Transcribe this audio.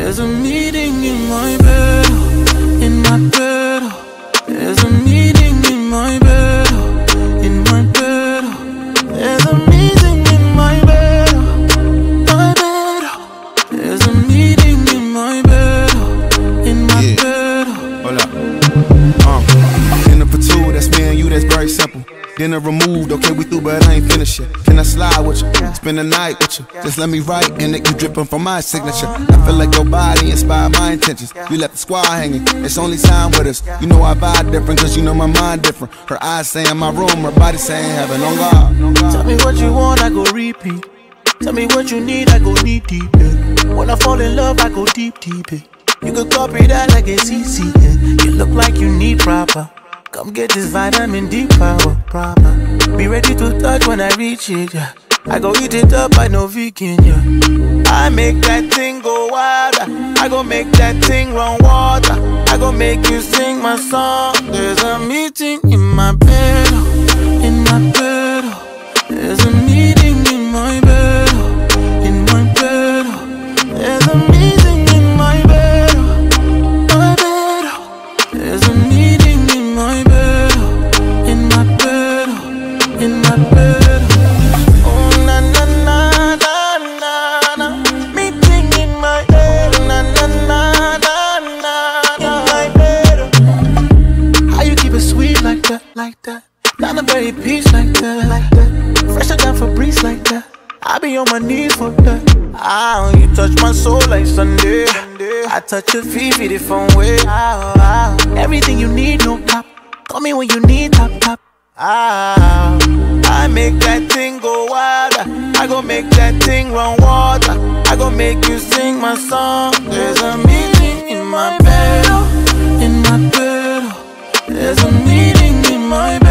There's a meeting in my bed, in my bed. There's a meeting in my bed, in my bed. There's a meeting in my bed, my bed. There's a meeting in my bed, in my bed. Hold up. Dinner for two, that's me and you, that's very simple. Dinner removed, okay, we through, but I ain't finished yet. Can I slide with you? Spend the night with you. Just let me write, and it you dripping from my signature. I feel like your body inspired my intentions. You left the squad hanging, it's only time with us. You know I vibe different, cause you know my mind different. Her eyes saying my room, her body saying heaven on God. Tell me what you want, I go repeat. Tell me what you need, I go knee deep. When I fall in love, I go deep, deep. You could copy that like it's easy. You look like you need proper. Come get this vitamin D power, proper. Be ready to touch when I reach it, yeah. I go eat it up, I know vegan, yeah. I make that thing go wilder. I go make that thing run water. I go make you sing my song. There's a meeting in my bed, in my bed. There's a meeting in my bed, in my bed. There's a meeting in my bed, my bed. There's a meeting in my bed, in my bed, in my bed. Oh na na na na na na. Meeting in my bed, na na na na na. In my bed. How you keep it sweet like that, like that? Down the very peace like that, like that. Fresher than Febreze like that. I be on my knees for that. Ah, you touch my soul like Sunday. I touch your feet the different way. Everything you need, no cap. Call me when you need top, top. I make that thing go wilder. I go make that thing run water. I go make you sing my song. There's a meeting in my bed, in my bed. There's a meeting in my bed.